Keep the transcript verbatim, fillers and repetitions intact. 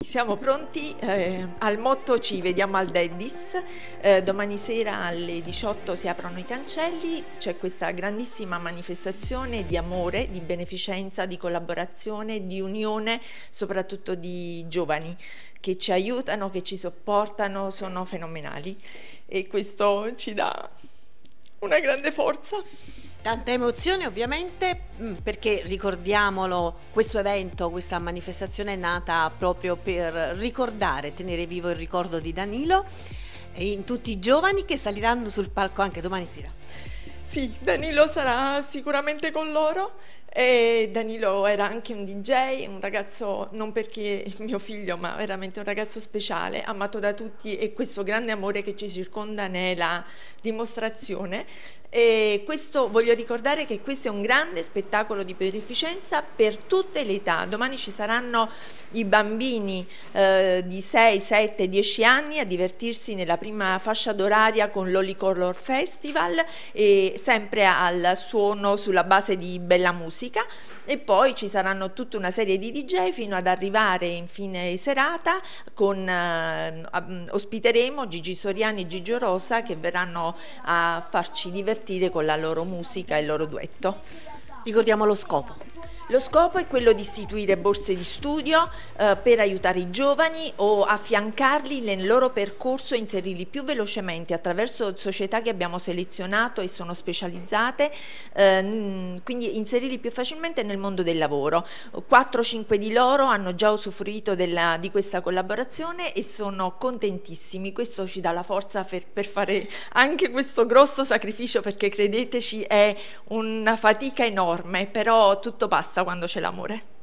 Siamo pronti eh, al motto ci vediamo al Daddies. Eh, domani sera alle diciotto si aprono i cancelli, c'è questa grandissima manifestazione di amore, di beneficenza, di collaborazione, di unione, soprattutto di giovani che ci aiutano, che ci sopportano, sono fenomenali e questo ci dà una grande forza. Tanta emozione ovviamente, perché ricordiamolo, questo evento, questa manifestazione è nata proprio per ricordare, tenere vivo il ricordo di Danilo e in tutti i giovani che saliranno sul palco anche domani sera. Sì, Danilo sarà sicuramente con loro e Danilo era anche un D J, un ragazzo, non perché è mio figlio, ma veramente un ragazzo speciale, amato da tutti e questo grande amore che ci circonda ne è la dimostrazione. E questo, voglio ricordare che questo è un grande spettacolo di beneficenza per tutte le età. Domani ci saranno i bambini eh, di sei, sette, dieci anni a divertirsi nella prima fascia d'oraria con l'Olicolor Festival e sempre al suono sulla base di bella musica, e poi ci saranno tutta una serie di D J fino ad arrivare in fine serata con eh, ospiteremo Gigi Soriani e Gigio Rosa che verranno a farci divertire con la loro musica e il loro duetto. Ricordiamo lo scopo. Lo scopo è quello di istituire borse di studio eh, per aiutare i giovani o affiancarli nel loro percorso e inserirli più velocemente attraverso società che abbiamo selezionato e sono specializzate, eh, quindi inserirli più facilmente nel mondo del lavoro. quattro cinque di loro hanno già usufruito della, di questa collaborazione e sono contentissimi. Questo ci dà la forza per, per fare anche questo grosso sacrificio, perché credeteci è una fatica enorme, però tutto passa quando c'è l'amore.